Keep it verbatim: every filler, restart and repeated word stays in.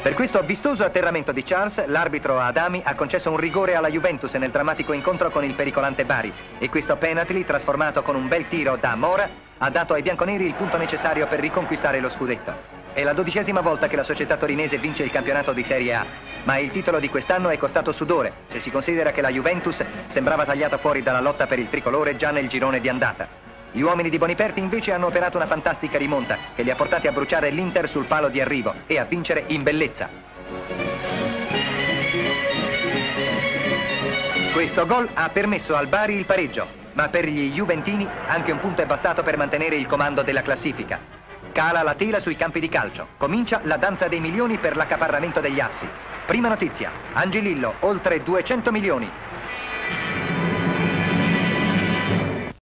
Per questo vistoso atterramento di Charles, l'arbitro Adami ha concesso un rigore alla Juventus nel drammatico incontro con il pericolante Bari e questo penalty, trasformato con un bel tiro da Mora, ha dato ai bianconeri il punto necessario per riconquistare lo scudetto. È la dodicesima volta che la società torinese vince il campionato di Serie A, ma il titolo di quest'anno è costato sudore, se si considera che la Juventus sembrava tagliata fuori dalla lotta per il tricolore già nel girone di andata. Gli uomini di Boniperti invece hanno operato una fantastica rimonta che li ha portati a bruciare l'Inter sul palo di arrivo e a vincere in bellezza. Questo gol ha permesso al Bari il pareggio, ma per gli juventini anche un punto è bastato per mantenere il comando della classifica. Cala la tela sui campi di calcio. Comincia la danza dei milioni per l'accaparramento degli assi. Prima notizia: Angelillo, oltre duecento milioni.